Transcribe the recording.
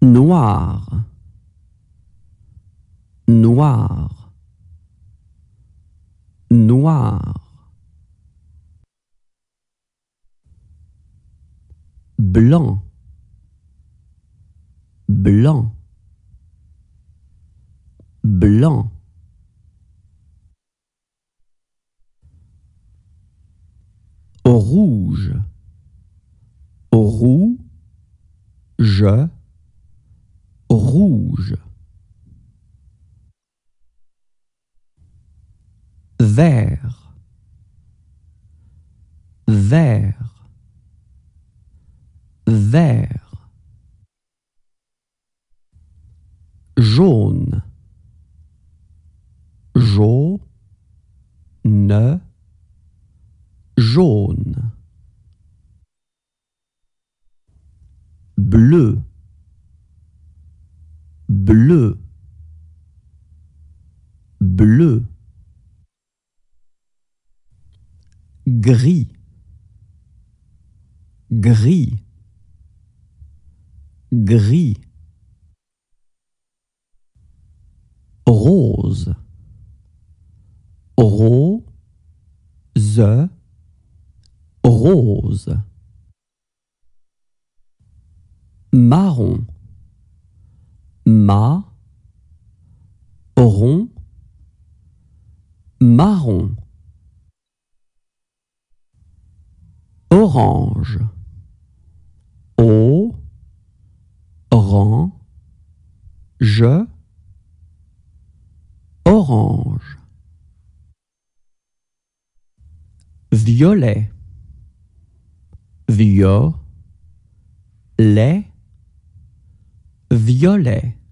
noir, noir, noir. Blanc, blanc, blanc. Rouge, rouge, rouge. Vert, vert, vert. Jaune, jaune, jaune. Bleu, bleu, bleu. Gris, gris, gris. Rose, rose, rose. Marron, marron, marron. Orange, orange, orange. Violet, violet, violet.